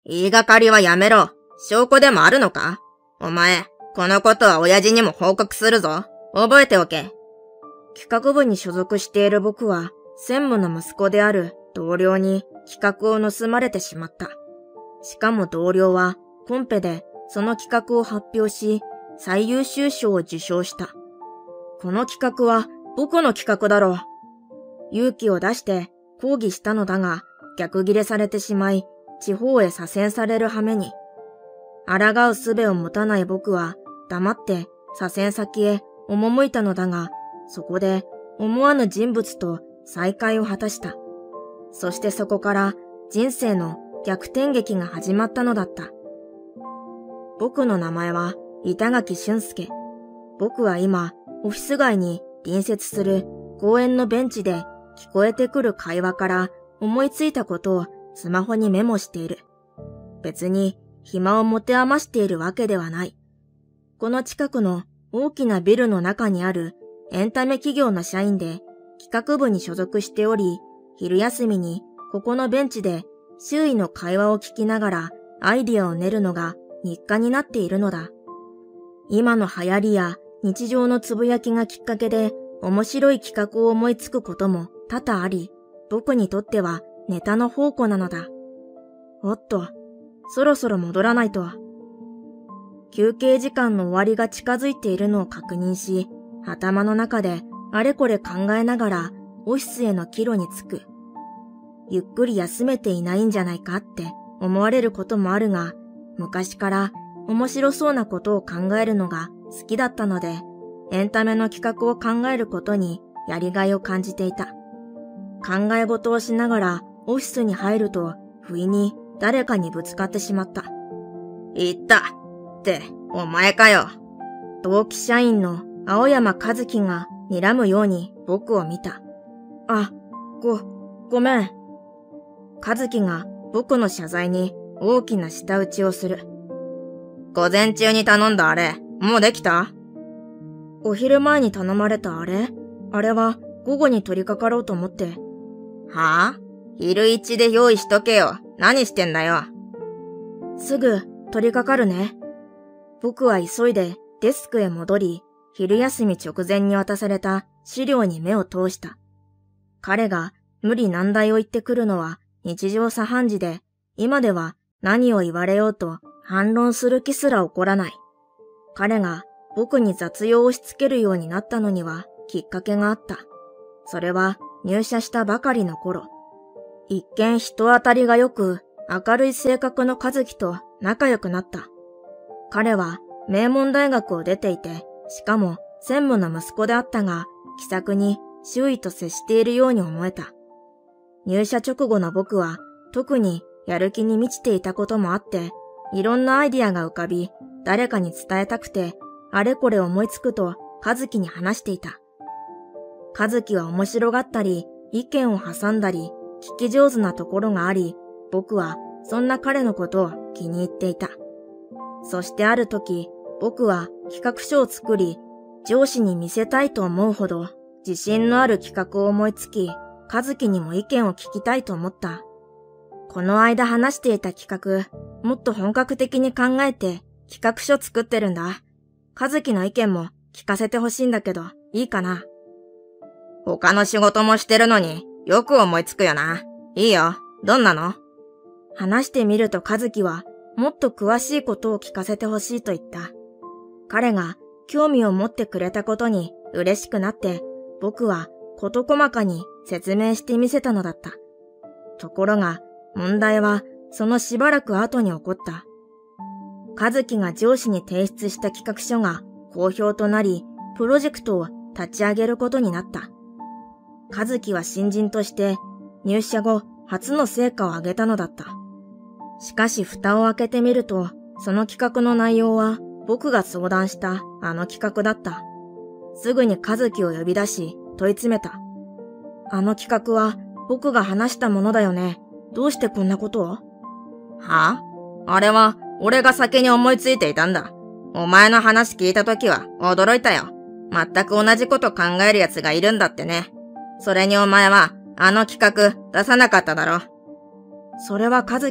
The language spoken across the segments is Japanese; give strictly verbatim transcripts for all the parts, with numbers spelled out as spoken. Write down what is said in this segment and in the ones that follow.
言いがかりはやめろ。証拠でもあるのか？お前、このことは親父にも報告するぞ。覚えておけ。 企画部に所属している僕は、専務の息子である同僚に企画を盗まれてしまった。しかも同僚はコンペでその企画を発表し、最優秀賞を受賞した。この企画は僕の企画だろう。勇気を出して抗議したのだが、逆ギレされてしまい、地方へ左遷される羽目に。抗う術を持たない僕は黙って左遷先へ赴いたのだが、そこで思わぬ人物と再会を果たした。そしてそこから人生の逆転劇が始まったのだった。僕の名前は板垣俊介。僕は今、オフィス街に隣接する公園のベンチで聞こえてくる会話から思いついたことをスマホにメモしている。別に暇を持て余しているわけではない。この近くの大きなビルの中にあるエンタメ企業の社員で企画部に所属しており、昼休みにここのベンチで周囲の会話を聞きながらアイディアを練るのが日課になっているのだ。今の流行りや日常のつぶやきがきっかけで面白い企画を思いつくことも多々あり、僕にとってはネタの宝庫なのだ。おっと、そろそろ戻らないと。休憩時間の終わりが近づいているのを確認し、頭の中であれこれ考えながらオフィスへの帰路に着く。ゆっくり休めていないんじゃないかって思われることもあるが、昔から面白そうなことを考えるのが好きだったので、エンタメの企画を考えることにやりがいを感じていた。考え事をしながらオフィスに入ると、不意に誰かにぶつかってしまった。 いったって、お前かよ。 同期社員の青山和樹が睨むように僕を見た。あ、ご、ごめん。和樹が僕の謝罪に大きな舌打ちをする。 午前中に頼んだあれ、もうできた？ お昼前に頼まれたあれ？あれは午後に取り掛かろうと思って。 はぁ？昼一で用意しとけよ。何してんだよ。 すぐ取り掛かるね。僕は急いでデスクへ戻り、昼休み直前に渡された資料に目を通した。彼が無理難題を言ってくるのは日常茶飯事で、今では何を言われようと反論する気すら起こらない。彼が僕に雑用を押し付けるようになったのにはきっかけがあった。それは入社したばかりの頃。一見人当たりが良く明るい性格の和樹と仲良くなった。彼は名門大学を出ていて、しかも専務の息子であったが、気さくに周囲と接しているように思えた。入社直後の僕は特にやる気に満ちていたこともあって、いろんなアイディアが浮かび、誰かに伝えたくて、あれこれ思いつくと和樹に話していた。和樹は面白がったり、意見を挟んだり、聞き上手なところがあり、僕はそんな彼のことを気に入っていた。そしてある時、僕は企画書を作り、上司に見せたいと思うほど自信のある企画を思いつき、和樹にも意見を聞きたいと思った。この間話していた企画、もっと本格的に考えて企画書作ってるんだ。和樹の意見も聞かせてほしいんだけど、いいかな？ 他の仕事もしてるのによく思いつくよな。いいよ。どんなの？ 話してみると和樹はもっと詳しいことを聞かせてほしいと言った。彼が興味を持ってくれたことに嬉しくなって、僕は事細かに説明してみせたのだった。ところが問題はそのしばらく後に起こった。和樹が上司に提出した企画書が好評となり、プロジェクトを立ち上げることになった。和樹は新人として入社後初の成果を上げたのだった。しかし蓋を開けてみると、その企画の内容は僕が相談したあの企画だった。すぐに和樹を呼び出し問い詰めた。あの企画は僕が話したものだよね。どうしてこんなことを？ はあ？あれは俺が先に思いついていたんだ。お前の話聞いたときは驚いたよ。全く同じこと考える奴がいるんだってね。それにお前はあの企画出さなかっただろ。 それは和樹が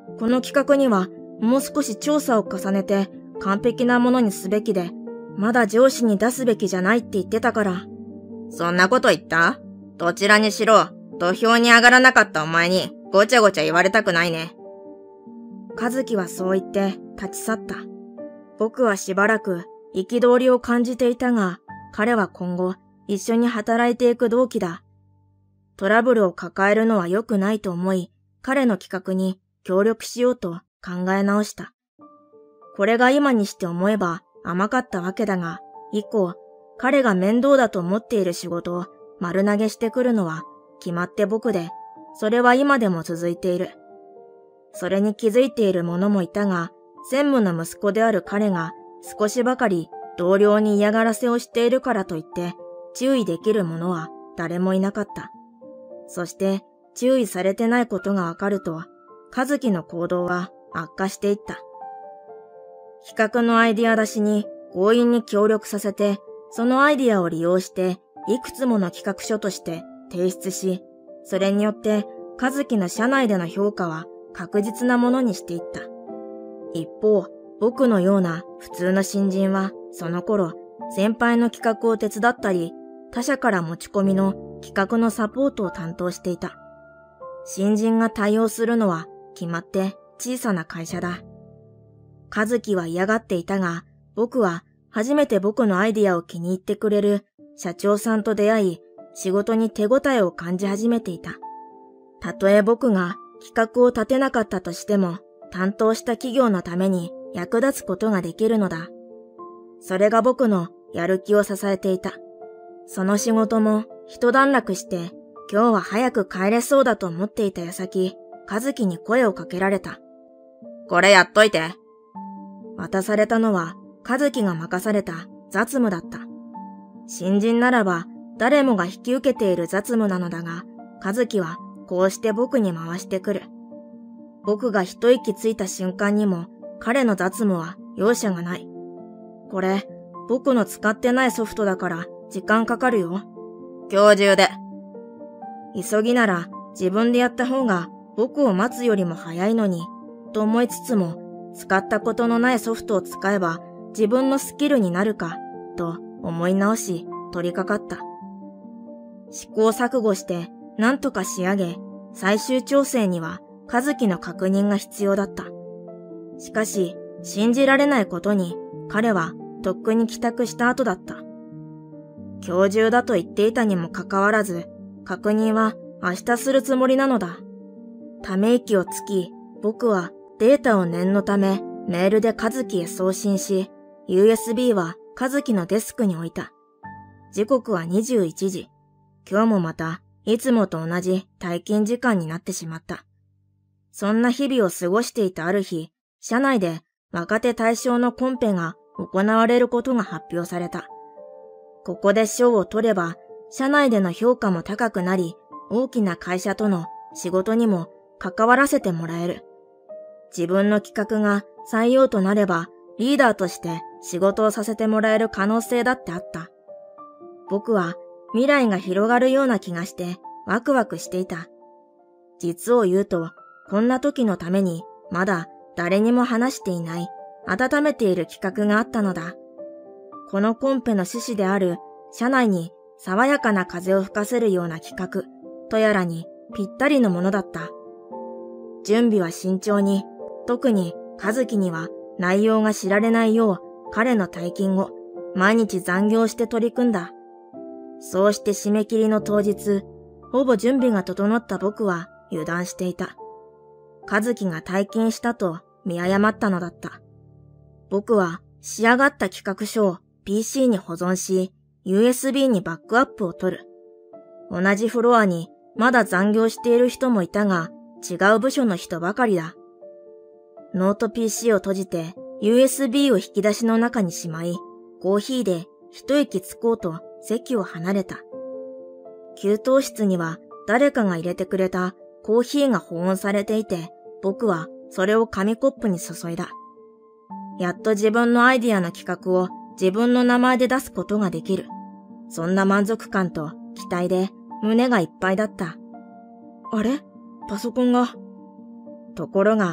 この企画にはもう少し調査を重ねて完璧なものにすべきで、まだ上司に出すべきじゃないって言ってたから。 そんなこと言った？どちらにしろ、土俵に上がらなかったお前にごちゃごちゃ言われたくないね。 和樹はそう言って立ち去った。僕はしばらく憤りを感じていたが、彼は今後一緒に働いていく同期だ。トラブルを抱えるのは良くないと思い、彼の企画に協力しようと考え直した。これが今にして思えば甘かったわけだが、以降、彼が面倒だと思っている仕事を丸投げしてくるのは決まって僕で、それは今でも続いている。それに気づいている者もいたが、専務の息子である彼が少しばかり同僚に嫌がらせをしているからといって注意できる者は誰もいなかった。そして注意されてないことがわかると、和樹の行動は悪化していった。企画のアイディア出しに強引に協力させて、そのアイディアを利用していくつもの企画書として提出し、それによって和樹の社内での評価は確実なものにしていった。一方、僕のような普通の新人はその頃先輩の企画を手伝ったり、他社から持ち込みの企画のサポートを担当していた。新人が対応するのは決まって小さな会社だ。和樹は嫌がっていたが、僕は初めて僕のアイディアを気に入ってくれる社長さんと出会い、仕事に手応えを感じ始めていた。たとえ僕が企画を立てなかったとしても、担当した企業のために役立つことができるのだ。それが僕のやる気を支えていた。その仕事も一段落して、今日は早く帰れそうだと思っていた矢先、和樹に声をかけられた。 これやっといて。 渡されたのは、和樹が任された雑務だった。新人ならば誰もが引き受けている雑務なのだが、和樹はこうして僕に回してくる。僕が一息ついた瞬間にも彼の雑務は容赦がない。これ、僕の使ってないソフトだから時間かかるよ。 今日中で。 急ぎなら自分でやった方が僕を待つよりも早いのに、と思いつつも、使ったことのないソフトを使えば自分のスキルになるか、と思い直し取り掛かった。試行錯誤して何とか仕上げ、最終調整には和樹の確認が必要だった。しかし、信じられないことに彼はとっくに帰宅した後だった。今日中だと言っていたにもかかわらず、確認は明日するつもりなのだ。ため息をつき、僕はデータを念のためメールで和樹へ送信し、ユーエスビー は和樹のデスクに置いた。時刻はにじゅういちじ。今日もまたいつもと同じ退勤時間になってしまった。そんな日々を過ごしていたある日、社内で若手対象のコンペが行われることが発表された。ここで賞を取れば、社内での評価も高くなり、大きな会社との仕事にも関わらせてもらえる。自分の企画が採用となれば、リーダーとして仕事をさせてもらえる可能性だってあった。僕は未来が広がるような気がしてワクワクしていた。実を言うと、こんな時のためにまだ誰にも話していない、温めている企画があったのだ。このコンペの趣旨である社内に爽やかな風を吹かせるような企画とやらにぴったりのものだった。準備は慎重に、特に和樹には内容が知られないよう彼の退勤後、毎日残業して取り組んだ。そうして締め切りの当日、ほぼ準備が整った僕は油断していた。和樹が退勤したと見誤ったのだった。僕は仕上がった企画書を ピーシー に保存し、ユーエスビー にバックアップを取る。同じフロアにまだ残業している人もいたが、違う部署の人ばかりだ。ノート ピーシー を閉じて ユーエスビー を引き出しの中にしまい、コーヒーで一息つこうと席を離れた。給湯室には誰かが入れてくれたコーヒーが保温されていて、僕はそれを紙コップに注いだ。やっと自分のアイディアの企画を自分の名前で出すことができる。そんな満足感と期待で胸がいっぱいだった。あれ？パソコンが。ところが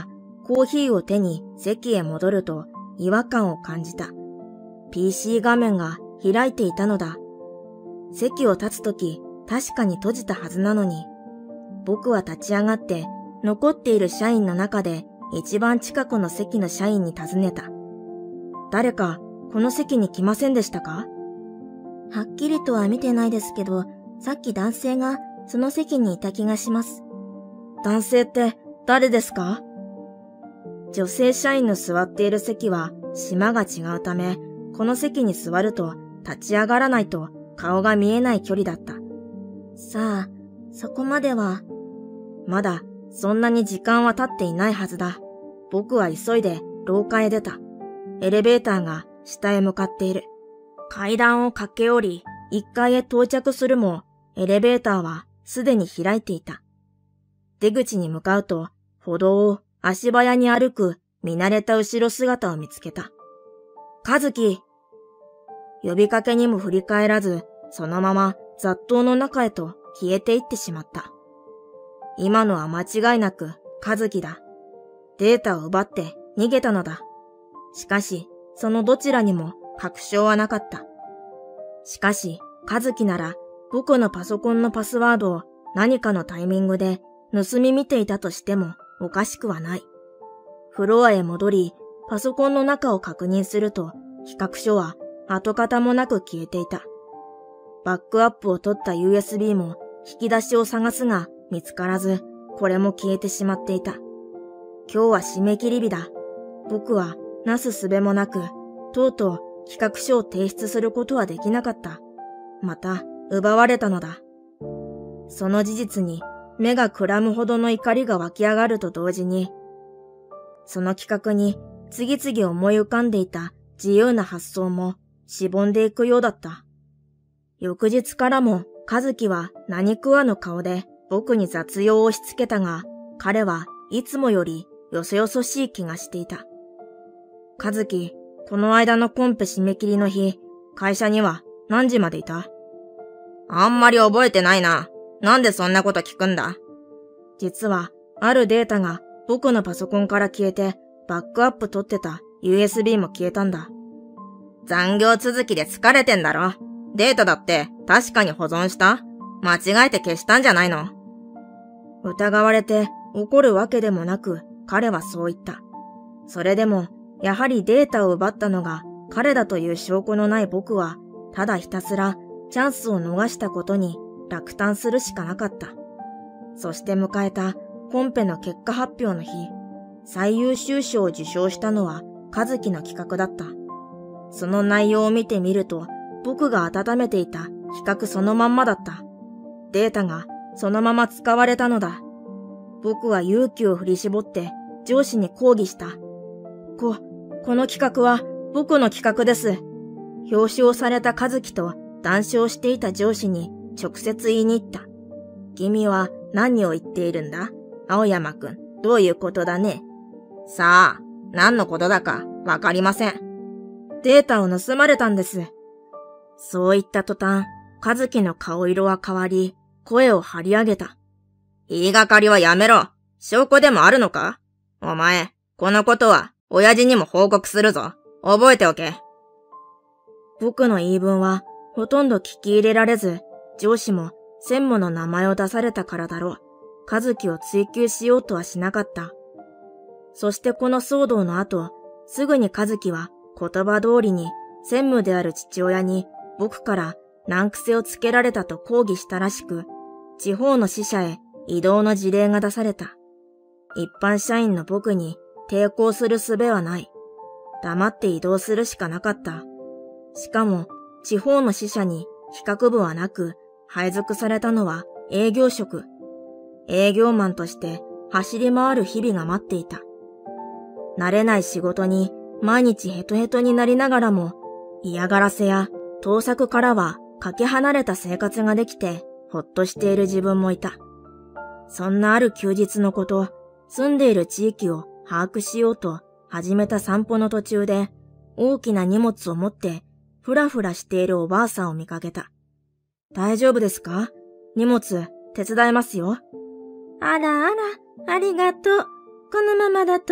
コーヒーを手に席へ戻ると違和感を感じた。ピーシー 画面が開いていたのだ。席を立つとき確かに閉じたはずなのに、僕は立ち上がって残っている社員の中で一番近くの席の社員に尋ねた。誰かこの席に来ませんでしたか？はっきりとは見てないですけど、さっき男性がその席にいた気がします。男性って誰ですか？女性社員の座っている席は島が違うため、この席に座ると立ち上がらないと顔が見えない距離だった。さあ、そこまでは。まだそんなに時間は経っていないはずだ。僕は急いで廊下へ出た。エレベーターが下へ向かっている。階段を駆け下り、いっかいへ到着するも、エレベーターはすでに開いていた。出口に向かうと、歩道を足早に歩く見慣れた後ろ姿を見つけた。和樹！呼びかけにも振り返らず、そのまま雑踏の中へと消えていってしまった。今のは間違いなく和樹だ。データを奪って逃げたのだ。しかし、そのどちらにも確証はなかった。しかし、和樹なら僕のパソコンのパスワードを何かのタイミングで盗み見ていたとしてもおかしくはない。フロアへ戻り、パソコンの中を確認すると、比較書は跡形もなく消えていた。バックアップを取った ユーエスビー も引き出しを探すが見つからず、これも消えてしまっていた。今日は締め切り日だ。僕はなすすべもなく、とうとう企画書を提出することはできなかった。また、奪われたのだ。その事実に目がくらむほどの怒りが湧き上がると同時に、その企画に次々思い浮かんでいた自由な発想もしぼんでいくようだった。翌日からも和樹は何食わぬ顔で僕に雑用を押し付けたが、彼はいつもよりよそよそしい気がしていた。和樹、この間のコンペ締め切りの日、会社には何時までいた？ あんまり覚えてないな。なんでそんなこと聞くんだ？ 実は、あるデータが僕のパソコンから消えて、バックアップ取ってた ユーエスビー も消えたんだ。 残業続きで疲れてんだろ。データだって確かに保存した？間違えて消したんじゃないの？ 疑われて怒るわけでもなく、彼はそう言った。それでも、やはりデータを奪ったのが彼だという証拠のない僕は、ただひたすらチャンスを逃したことに落胆するしかなかった。そして迎えたコンペの結果発表の日、最優秀賞を受賞したのは和樹の企画だった。その内容を見てみると、僕が温めていた企画そのまんまだった。データがそのまま使われたのだ。僕は勇気を振り絞って上司に抗議した。こ、この企画は僕の企画です。表彰された和樹と談笑していた上司に直接言いに行った。君は何を言っているんだ？青山くん、どういうことだね？ さあ、何のことだかわかりません。 データを盗まれたんです。そう言った途端、和樹の顔色は変わり、声を張り上げた。 言いがかりはやめろ。証拠でもあるのか？お前、このことは親父にも報告するぞ。覚えておけ。 僕の言い分はほとんど聞き入れられず、上司も専務の名前を出されたからだろう。和樹を追及しようとはしなかった。そしてこの騒動の後、すぐに和樹は言葉通りに専務である父親に僕から難癖をつけられたと抗議したらしく、地方の支社へ異動の辞令が出された。一般社員の僕に抵抗する術はない。黙って移動するしかなかった。しかも、地方の支社に企画部はなく、配属されたのは営業職。営業マンとして走り回る日々が待っていた。慣れない仕事に毎日ヘトヘトになりながらも、嫌がらせや盗作からはかけ離れた生活ができて、ほっとしている自分もいた。そんなある休日のこと、住んでいる地域を把握しようと始めた散歩の途中で、大きな荷物を持ってふらふらしているおばあさんを見かけた。大丈夫ですか？荷物手伝いますよ。あらあら、ありがとう。このままだと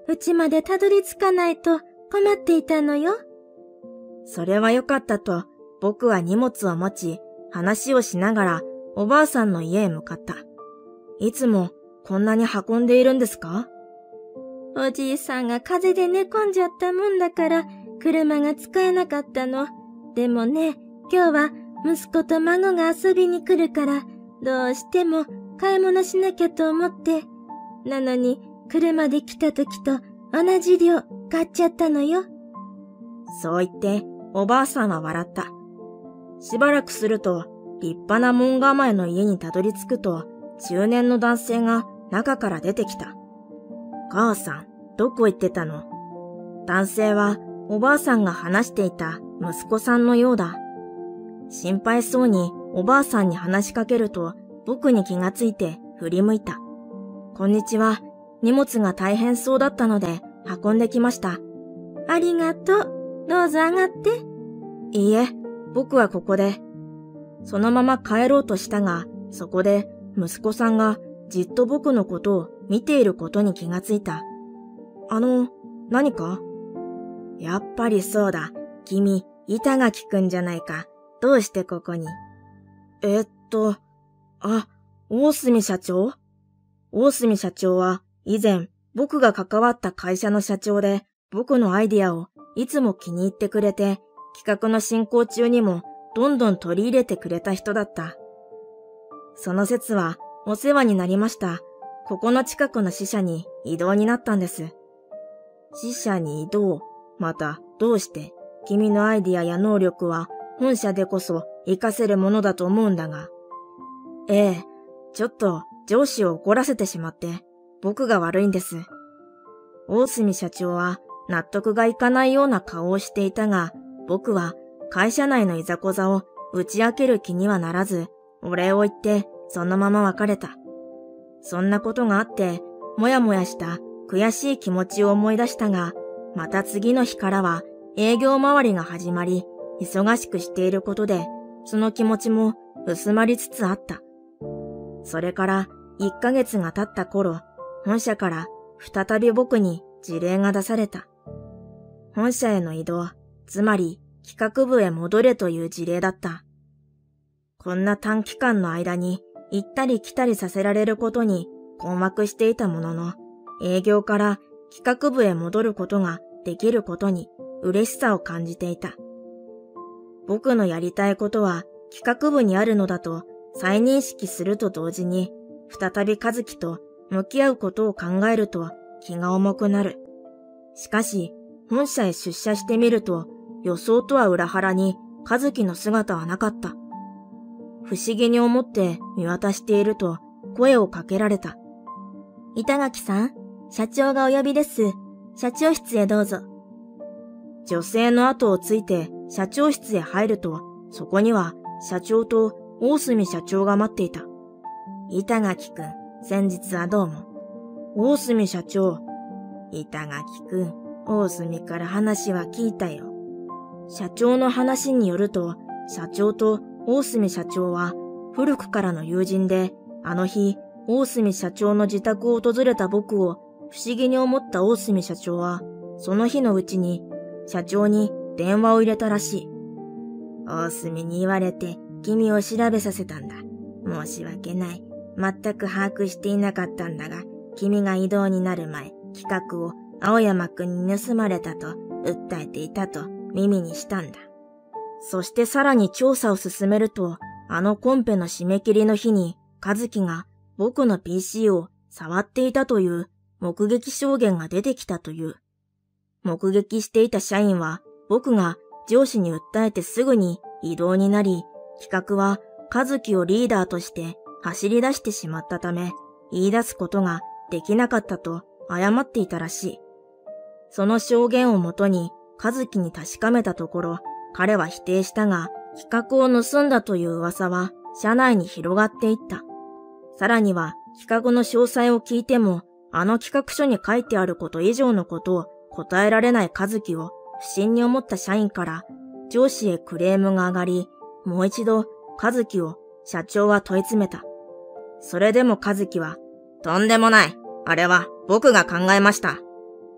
うちまでたどり着かないと困っていたのよ。それはよかったと、僕は荷物を持ち、話をしながらおばあさんの家へ向かった。いつもこんなに運んでいるんですか？おじいさんが風邪で寝込んじゃったもんだから、車が使えなかったの。でもね、今日は息子と孫が遊びに来るから、どうしても買い物しなきゃと思って。なのに、車で来た時と同じ量買っちゃったのよ。そう言って、おばあさんは笑った。しばらくすると、立派な門構えの家にたどり着くと、中年の男性が中から出てきた。母さん、どこ行ってたの？男性は、おばあさんが話していた息子さんのようだ。心配そうにおばあさんに話しかけると、僕に気がついて振り向いた。こんにちは。荷物が大変そうだったので運んできました。ありがとう。どうぞ上がって。いいえ、僕はここで。そのまま帰ろうとしたが、そこで息子さんがじっと僕のことを見ていることに気がついた。あの、何か？やっぱりそうだ。君、板垣くんじゃないか。どうしてここに？えっと、あ、大隅社長？大隅社長は以前僕が関わった会社の社長で、僕のアイディアをいつも気に入ってくれて、企画の進行中にもどんどん取り入れてくれた人だった。その説はお世話になりました。ここの近くの支社に異動になったんです。支社に異動？また、どうして？君のアイディアや能力は本社でこそ活かせるものだと思うんだが。ええ、ちょっと上司を怒らせてしまって、僕が悪いんです。大隅社長は納得がいかないような顔をしていたが、僕は会社内のいざこざを打ち明ける気にはならず、お礼を言ってそのまま別れた。そんなことがあって、もやもやした悔しい気持ちを思い出したが、また次の日からは営業回りが始まり、忙しくしていることで、その気持ちも薄まりつつあった。それからいっかげつが経った頃、本社から再び僕に辞令が出された。本社への移動、つまり企画部へ戻れという辞令だった。こんな短期間の間に行ったり来たりさせられることに困惑していたものの、営業から企画部へ戻ることができることに嬉しさを感じていた。僕のやりたいことは企画部にあるのだと再認識すると同時に、再び和樹と向き合うことを考えると気が重くなる。しかし、本社へ出社してみると、予想とは裏腹に和樹の姿はなかった。不思議に思って見渡していると声をかけられた。板垣さん、社長がお呼びです。社長室へどうぞ。女性の後をついて社長室へ入ると、そこには社長と大隅社長が待っていた。板垣くん、先日はどうも。大隅社長。板垣くん、大隅から話は聞いたよ。社長の話によると、社長と大隅社長は古くからの友人で、あの日、大隅社長の自宅を訪れた僕を不思議に思った大隅社長は、その日のうちに社長に電話を入れたらしい。大隅に言われて君を調べさせたんだ。申し訳ない。全く把握していなかったんだが、君が異動になる前、企画を青山くんに盗まれたと訴えていたと耳にしたんだ。そしてさらに調査を進めると、あのコンペの締め切りの日に、和樹が僕の ピーシー を触っていたという目撃証言が出てきたという。目撃していた社員は、僕が上司に訴えてすぐに異動になり、企画は和樹をリーダーとして走り出してしまったため、言い出すことができなかったと謝っていたらしい。その証言をもとに和樹に確かめたところ、彼は否定したが、企画を盗んだという噂は社内に広がっていった。さらには企画の詳細を聞いても、あの企画書に書いてあること以上のことを答えられない和樹を不審に思った社員から上司へクレームが上がり、もう一度和樹を社長は問い詰めた。それでも和樹は、とんでもない。あれは僕が考えました。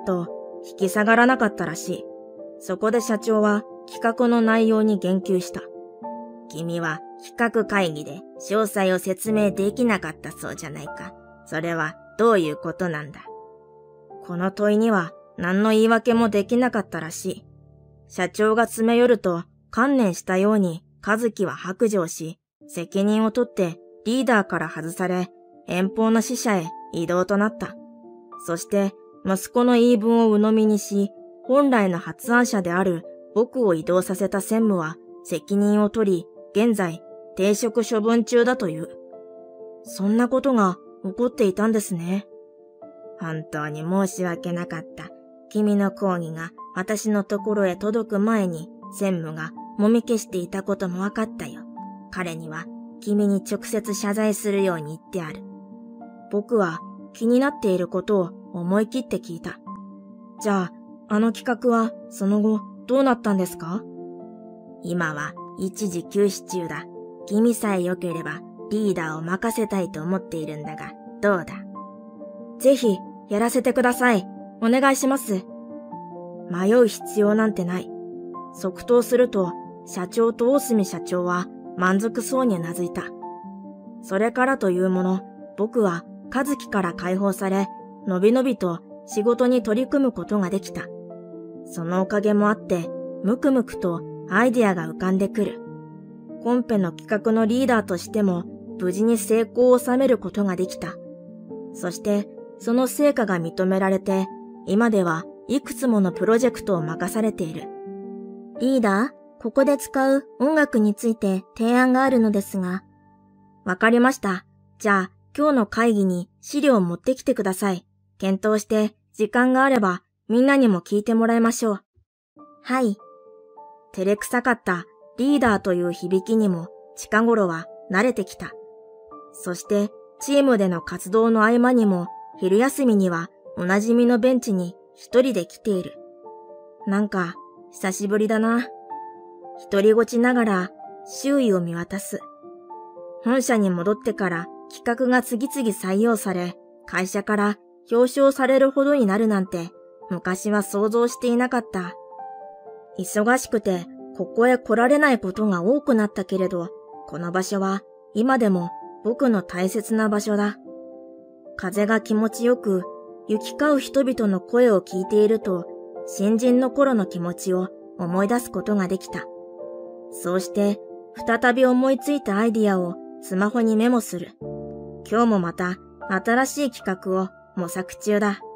と引き下がらなかったらしい。そこで社長は企画の内容に言及した。 君は企画会議で詳細を説明できなかったそうじゃないか。それはどういうことなんだ？ この問いには何の言い訳もできなかったらしい。社長が詰め寄ると観念したように和樹は白状し、責任を取ってリーダーから外され、遠方の支社へ異動となった。そして息子の言い分を鵜呑みにし、本来の発案者である僕を異動させた専務は責任を取り、現在停職処分中だという。そんなことが起こっていたんですね。 本当に申し訳なかった。君の抗議が私のところへ届く前に専務がもみ消していたことも分かったよ。彼には君に直接謝罪するように言ってある。 僕は気になっていることを思い切って聞いた。じゃあ、あの企画はその後どうなったんですか？ 今は一時休止中だ。君さえ良ければリーダーを任せたいと思っているんだが、どうだ？ ぜひやらせてください。お願いします。迷う必要なんてない。即答すると社長と大隅社長は満足そうにうなずいた。それからというもの、僕は和樹から解放され、のびのびと仕事に取り組むことができた。そのおかげもあって、むくむくとアイデアが浮かんでくる。コンペの企画のリーダーとしても無事に成功を収めることができた。そしてその成果が認められて、今ではいくつものプロジェクトを任されている。 リーダー、ここで使う音楽について提案があるのですが。 わかりました。じゃあ今日の会議に資料を持ってきてください。検討して時間があればみんなにも聞いてもらいましょう。 はい。 照れくさかったリーダーという響きにも近頃は慣れてきた。そしてチームでの活動の合間にも昼休みにはおなじみのベンチに一人で来ている。なんか久しぶりだな。一人ごちながら周囲を見渡す。本社に戻ってから企画が次々採用され、会社から表彰されるほどになるなんて昔は想像していなかった。忙しくてここへ来られないことが多くなったけれど、この場所は今でも僕の大切な場所だ。風が気持ちよく、行き交う人々の声を聞いていると、新人の頃の気持ちを思い出すことができた。そうして、再び思いついたアイディアをスマホにメモする。今日もまた新しい企画を模索中だ。